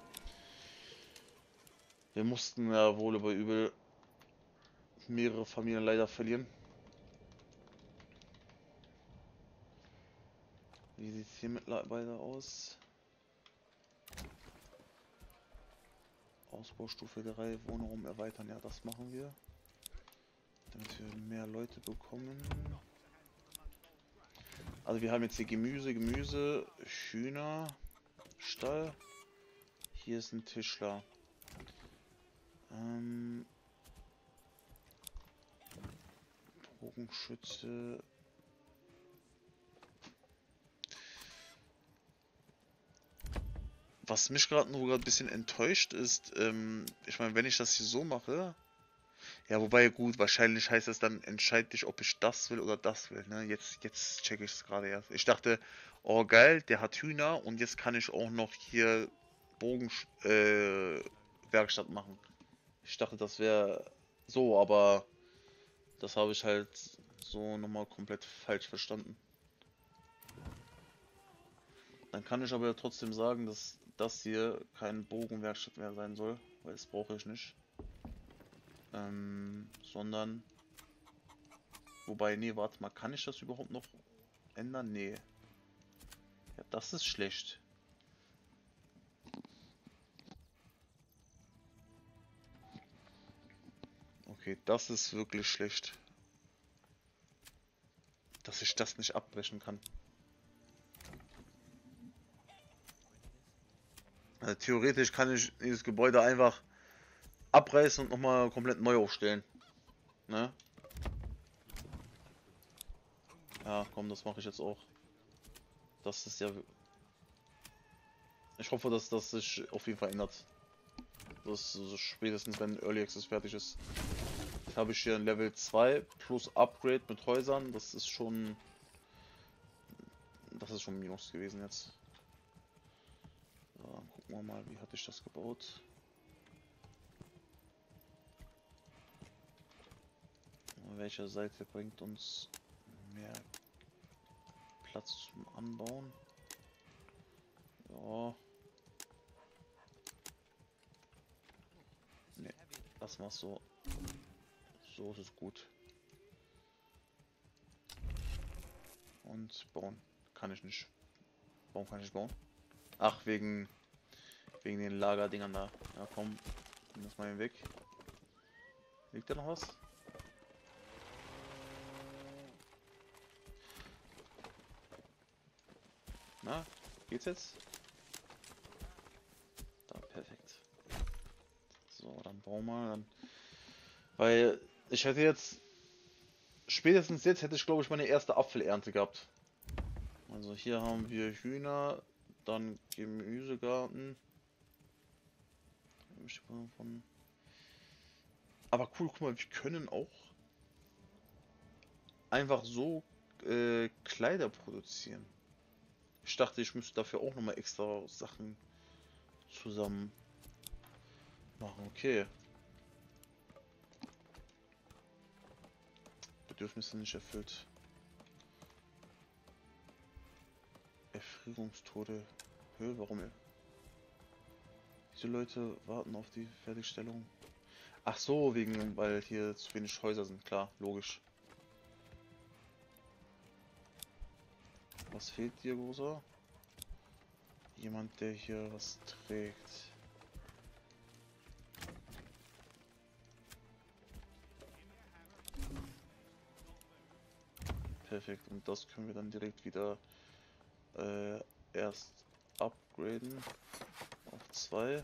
wir mussten ja wohl über übel mehrere Familien leider verlieren. Wie sieht es hier mittlerweile aus? Ausbaustufe drei, Wohnraum erweitern, ja, das machen wir. Damit wir mehr Leute bekommen. Also wir haben jetzt hier Gemüse, Gemüse, Hühner, Stall. Hier ist ein Tischler. Ähm, Bogenschütze. Was mich gerade nur gerade ein bisschen enttäuscht ist, ähm, ich meine, wenn ich das hier so mache, ja, wobei gut, wahrscheinlich heißt es dann, entscheid dich, ob ich das will oder das will, ne? Jetzt, jetzt checke ich es gerade erst. Ich dachte, oh geil, der hat Hühner und jetzt kann ich auch noch hier Bogen, äh, Werkstatt machen. Ich dachte, das wäre so, aber das habe ich halt so nochmal komplett falsch verstanden. Dann kann ich aber trotzdem sagen, dass das hier kein Bogenwerkstatt mehr sein soll, weil das brauche ich nicht. Ähm, sondern, wobei, nee, warte mal, kann ich das überhaupt noch ändern? Nee. Ja, das ist schlecht. Okay, das ist wirklich schlecht. Dass ich das nicht abbrechen kann. Also theoretisch kann ich dieses Gebäude einfach abreißen und nochmal komplett neu aufstellen. Ne? Ja, komm, das mache ich jetzt auch. Das ist ja... Ich hoffe, dass das sich auf jeden Fall ändert. Das ist spätestens, wenn Early Access fertig ist. Jetzt habe ich hier ein Level zwei plus Upgrade mit Häusern. Das ist schon... Das ist schon ein Minus gewesen jetzt. So, dann gucken wir mal, wie hatte ich das gebaut. Welche Seite bringt uns mehr Platz zum Anbauen? Ja. Ne, lass mal so. So ist es gut. Und bauen. Kann ich nicht. Warum kann ich nicht bauen? Ach, wegen wegen den Lagerdingern da. Ja komm, nimm das mal weg. Liegt da noch was? Na, geht's jetzt? Da, perfekt. So, dann bauen wir dann. Weil ich hätte jetzt, spätestens jetzt hätte ich glaube ich meine erste Apfelernte gehabt. Also hier haben wir Hühner, dann Gemüsegarten. Von... Aber cool, guck mal, wir können auch einfach so äh, Kleider produzieren. Ich dachte, ich müsste dafür auch nochmal extra Sachen zusammen machen. Okay. Bedürfnisse nicht erfüllt. Erfrierungstode. Hö, warum? Diese Leute warten auf die Fertigstellung. Ach so, wegen, weil hier zu wenig Häuser sind. Klar, logisch. Was fehlt dir, Großer? Jemand, der hier was trägt. Perfekt, und das können wir dann direkt wieder äh, erst upgraden auf zwei.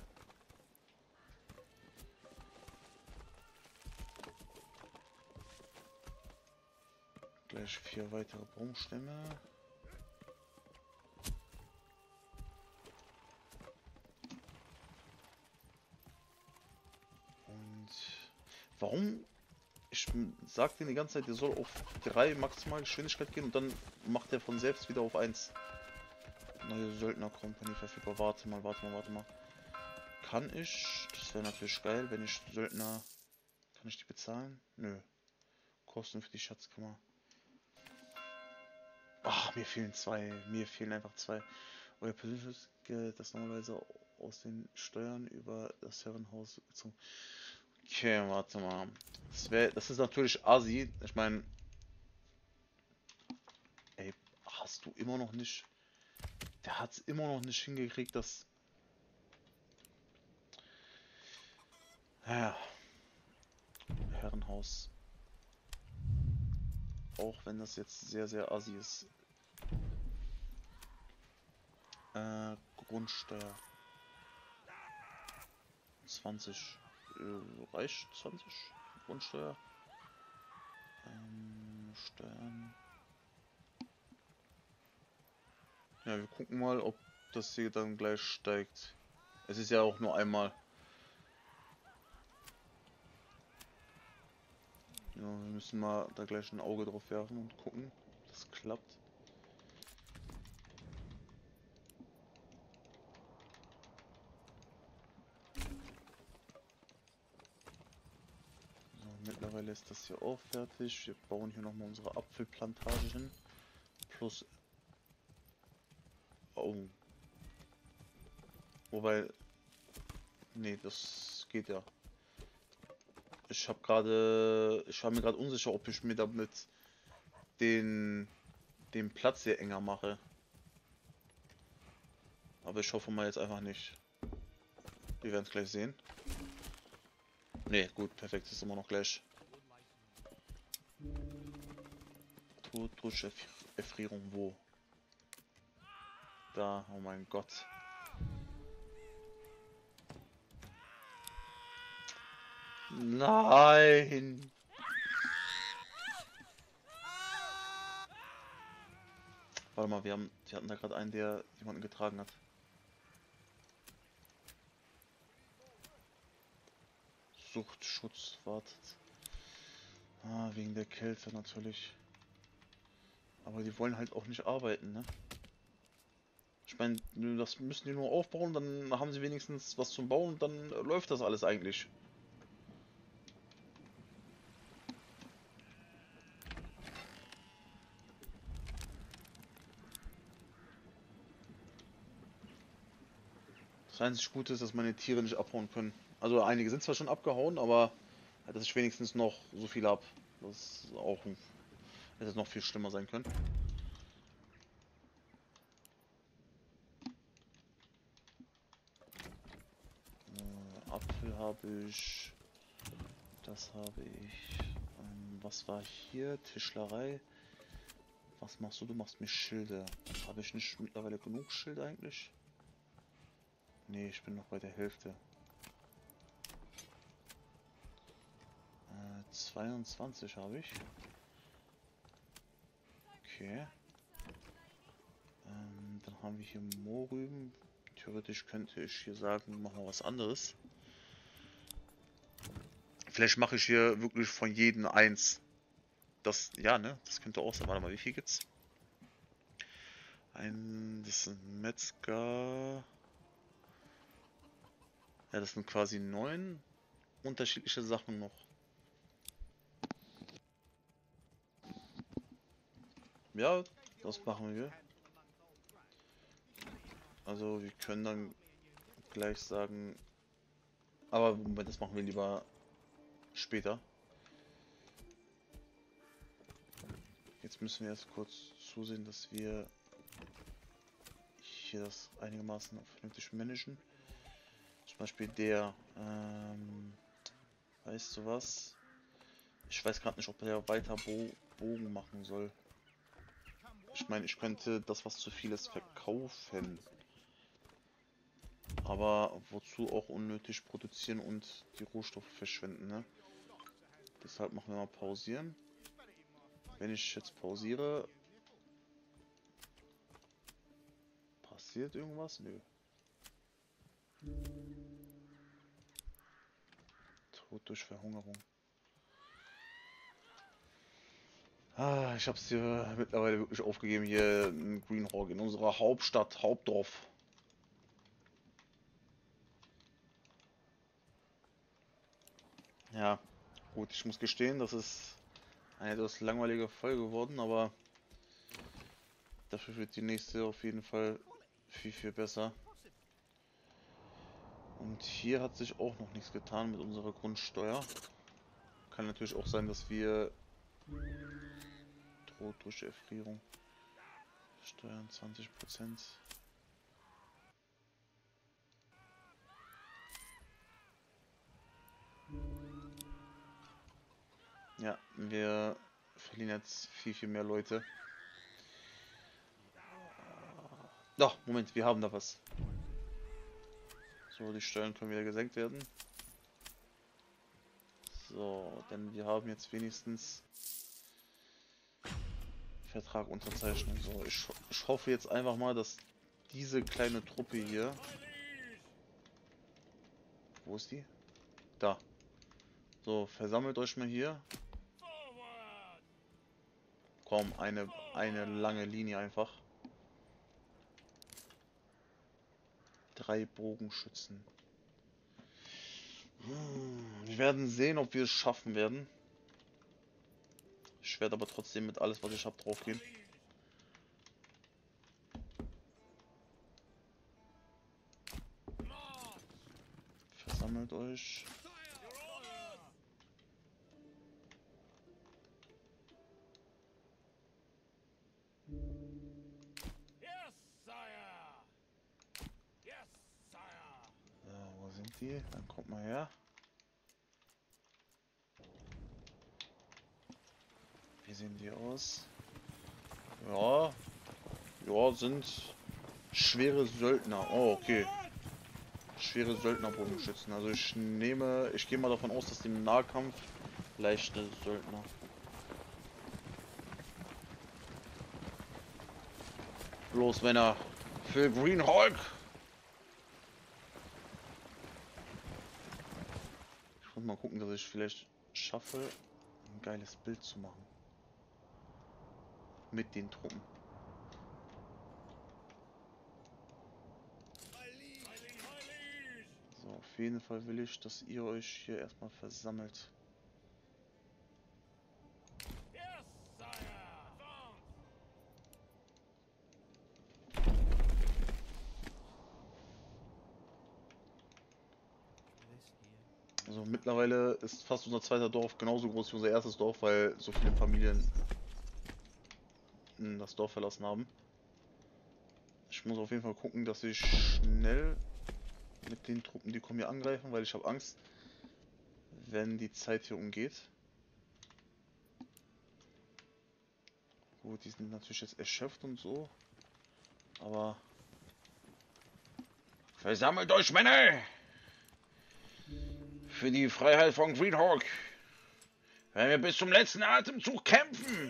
Gleich vier weitere Baumstämme. Warum? Ich sag denen die ganze Zeit, der soll auf drei maximal Geschwindigkeit gehen und dann macht er von selbst wieder auf eins. Neue Söldner-Company verfügbar. Warte mal, warte mal, warte mal. Kann ich? Das wäre natürlich geil, wenn ich Söldner... Kann ich die bezahlen? Nö. Kosten für die Schatzkammer. Ach, mir fehlen zwei. Mir fehlen einfach zwei. Euer persönliches Geld, das normalerweise aus den Steuern über das Herrenhaus gezogen. Okay, warte mal. Das, wär, das ist natürlich Asi. Ich meine... Ey, hast du immer noch nicht... Der hat es immer noch nicht hingekriegt, dass... Ja, Herrenhaus. Auch wenn das jetzt sehr, sehr assi ist. Äh, Grundsteuer. zwanzig. Äh, reicht zwanzig? Grundsteuer. Ähm, Steuern. Ja, wir gucken mal, ob das hier dann gleich steigt. Es ist ja auch nur einmal. Ja, wir müssen mal da gleich ein Auge drauf werfen und gucken, ob das klappt. So, mittlerweile ist das hier auch fertig. Wir bauen hier nochmal unsere Apfelplantage hin. Plus... Oh. Wobei... Nee, das geht ja. Ich habe gerade... Ich war mir gerade unsicher, ob ich mir damit den... den Platz hier enger mache. Aber ich hoffe mal jetzt einfach nicht. Wir werden es gleich sehen. Ne, gut, perfekt, ist immer noch gleich. Todrutsche Erfrierung wo? Da, oh mein Gott. Nein! Warte mal, wir haben, wir hatten da gerade einen, der jemanden getragen hat. Suchtschutz wartet. Ah, wegen der Kälte natürlich. Aber die wollen halt auch nicht arbeiten, ne? Ich meine, das müssen die nur aufbauen, dann haben sie wenigstens was zum Bauen und dann läuft das alles eigentlich. Das einzig Gute ist, dass meine Tiere nicht abhauen können. Also einige sind zwar schon abgehauen, aber dass ich wenigstens noch so viel habe. Das ist auch hätte es noch viel schlimmer sein können. Äh, Apfel habe ich. Das habe ich. Ähm, was war hier? Tischlerei. Was machst du? Du machst mir Schilde. Habe ich nicht mittlerweile genug Schilde eigentlich? Nee, ich bin noch bei der Hälfte. Äh, zweiundzwanzig habe ich. Okay. Ähm, dann haben wir hier Mohrrüben. Theoretisch könnte ich hier sagen, machen wir was anderes. Vielleicht mache ich hier wirklich von jedem eins. Das, ja, ne? Das könnte auch sein. Warte mal, wie viel gibt's? Ein, das ist ein Metzger. Ja, das sind quasi neun unterschiedliche Sachen noch. Ja, das machen wir. Also wir können dann gleich sagen, aber Moment, das machen wir lieber später. Jetzt müssen wir erst kurz zusehen, dass wir hier das einigermaßen vernünftig managen. Zum Beispiel der, ähm, weißt du was? Ich weiß gerade nicht, ob der weiter Bo Bogen machen soll. Ich meine, ich könnte das, was zu viel ist, verkaufen. Aber wozu auch unnötig produzieren und die Rohstoffe verschwenden, ne? Deshalb machen wir mal pausieren. Wenn ich jetzt pausiere, passiert irgendwas? Nö. Tod durch Verhungerung. Ah, ich hab's hier mittlerweile wirklich aufgegeben, hier in Greenhawk, in unserer Hauptstadt, Hauptdorf. Ja, gut, ich muss gestehen, das ist eine etwas langweilige Folge geworden, aber dafür wird die nächste auf jeden Fall viel, viel besser. Und hier hat sich auch noch nichts getan mit unserer Grundsteuer. Kann natürlich auch sein, dass wir droht durch die Erfrierung. Steuern zwanzig Prozent. Ja, wir verlieren jetzt viel, viel mehr Leute. Doch, Moment, wir haben da was. So, die Steuern können wieder gesenkt werden. So, denn wir haben jetzt wenigstens Vertrag unterzeichnen. So, ich, ich hoffe jetzt einfach mal, dass diese kleine Truppe hier... Wo ist die? Da. So, versammelt euch mal hier. Komm, eine, eine lange Linie einfach. Drei Bogenschützen. Hm, wir werden sehen, ob wir es schaffen werden. Ich werde aber trotzdem mit alles, was ich habe, drauf gehen. Versammelt euch. So, wo sind die? Dann kommt mal her. Wie sehen die aus? Ja, ja, sind schwere Söldner. Oh, okay. Schwere Söldnerbogenschützen. Also ich nehme, ich gehe mal davon aus, dass die im Nahkampf leichte Söldner. Los, Männer. Für Greenhawk. Ich muss mal gucken, dass ich vielleicht schaffe, ein geiles Bild zu machen. Mit den Truppen. So, auf jeden Fall will ich, dass ihr euch hier erstmal versammelt. Also mittlerweile ist fast unser zweiter Dorf genauso groß wie unser erstes Dorf, weil so viele Familien das Dorf verlassen haben. Ich muss auf jeden Fall gucken, dass ich schnell mit den Truppen, die kommen hier angreifen, weil ich habe Angst, wenn die Zeit hier umgeht. Gut, die sind natürlich jetzt erschöpft und so, aber... Versammelt euch, Männer! Für die Freiheit von Greenhawk werden wir bis zum letzten Atemzug kämpfen!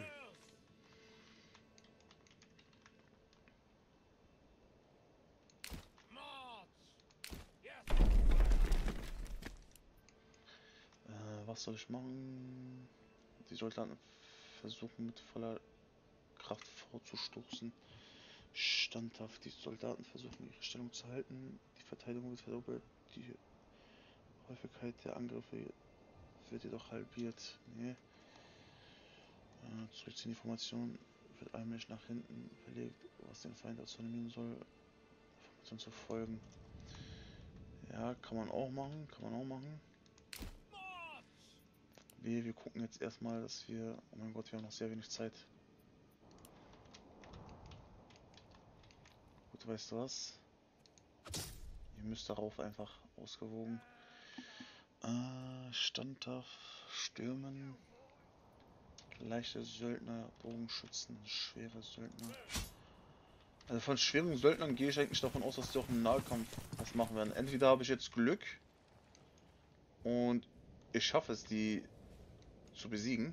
Äh, was soll ich machen? Die Soldaten versuchen mit voller Kraft vorzustoßen. Standhaft, die Soldaten versuchen ihre Stellung zu halten. Die Verteidigung wird verdoppelt. Die Häufigkeit der Angriffe wird jedoch halbiert. Nee. Äh, zurückziehen, die Formation wird allmählich nach hinten verlegt, was den Feind dazu animieren soll, Formation zu folgen. Ja, kann man auch machen, kann man auch machen. Wir, wir gucken jetzt erstmal, dass wir... Oh mein Gott, wir haben noch sehr wenig Zeit. Gut, weißt du was? Ihr müsst darauf einfach ausgewogen. Äh, standhaft, stürmen. Leichte Söldner, Bogenschützen, schwere Söldner. Also von schweren Söldnern gehe ich eigentlich davon aus, dass die auch im Nahkampf was machen werden. Entweder habe ich jetzt Glück und ich schaffe es, die zu besiegen.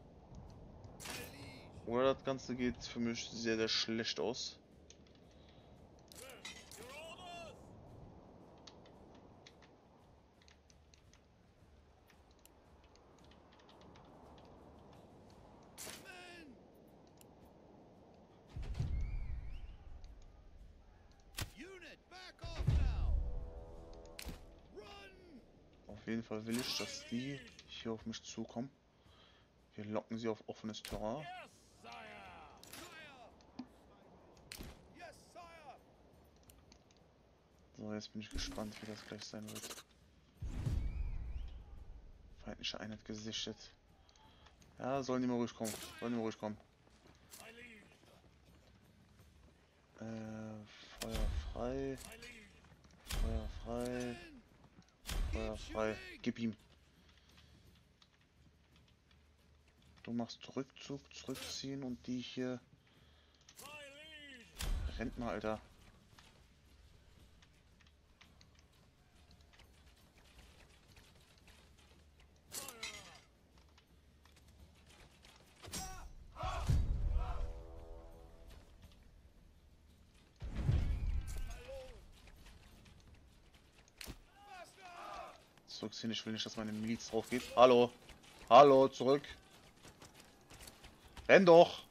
Oder das Ganze geht für mich sehr, sehr schlecht aus. jeden Fall will ich, dass die hier auf mich zukommen. Wir locken sie auf offenes Terrain. So, jetzt bin ich gespannt, wie das gleich sein wird. Feindliche Einheit gesichtet. Ja, sollen die mal ruhig kommen. Sollen die mal ruhig kommen. Äh, Feuer frei. Feuer frei. Feuer frei. Gib ihm. Du machst Rückzug, zurückziehen und die hier. Rennt mal, Alter. Zurückziehen, ich will nicht, dass meine Miliz drauf geht. Hallo. Hallo, zurück. Renn doch.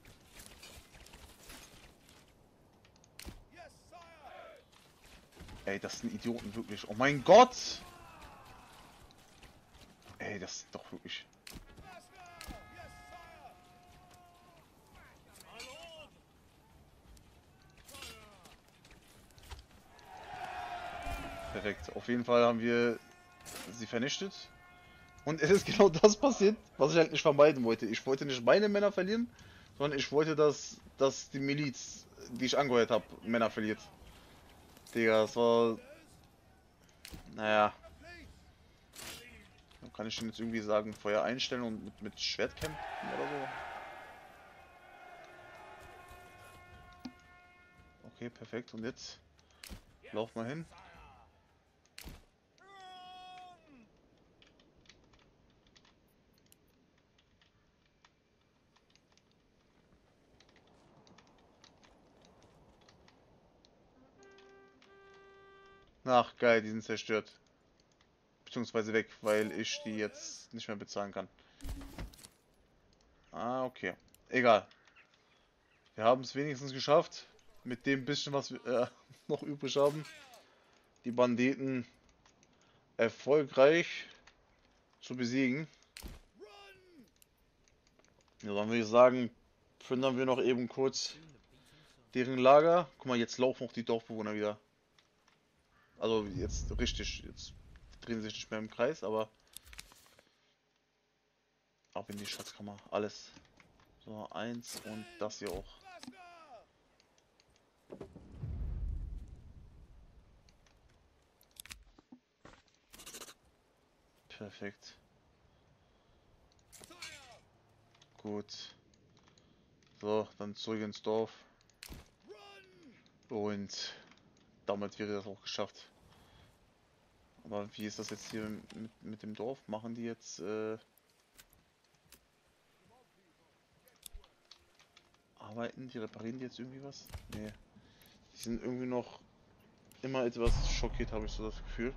Ey, das sind Idioten, wirklich. Oh mein Gott. Ey, das ist doch wirklich... Perfekt. Auf jeden Fall haben wir sie vernichtet. Und es ist genau das passiert, was ich halt nicht vermeiden wollte. Ich wollte nicht meine Männer verlieren, sondern ich wollte, dass, dass die Miliz, die ich angeheuert habe, Männer verliert. Digga, das war... Naja. Dann kann ich schon jetzt irgendwie sagen, Feuer einstellen und mit, mit Schwert kämpfen oder so. Okay, perfekt. Und jetzt lauf mal hin. Ach geil, die sind zerstört. Beziehungsweise weg, weil ich die jetzt nicht mehr bezahlen kann. Ah, okay. Egal. Wir haben es wenigstens geschafft. Mit dem bisschen, was wir äh, noch übrig haben. Die Banditen erfolgreich zu besiegen. Ja, dann würde ich sagen, plündern wir noch eben kurz deren Lager. Guck mal, jetzt laufen auch die Dorfbewohner wieder. Also jetzt richtig, jetzt drehen sie sich nicht mehr im Kreis, aber ab in die Schatzkammer, alles. So, eins und das hier auch. Perfekt. Gut. So, dann zurück ins Dorf. Und damit wäre das auch geschafft. Aber wie ist das jetzt hier mit, mit dem Dorf? Machen die jetzt äh, arbeiten? Die reparieren die jetzt irgendwie was? Nee. Die sind irgendwie noch immer etwas schockiert, habe ich so das Gefühl.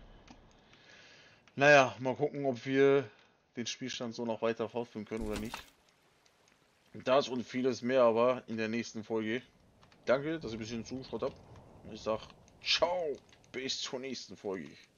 Naja, mal gucken, ob wir den Spielstand so noch weiter fortführen können oder nicht. Das und vieles mehr aber in der nächsten Folge. Danke, dass ihr ein bisschen zugeschaut habt. Ich sag ciao, bis zur nächsten Folge.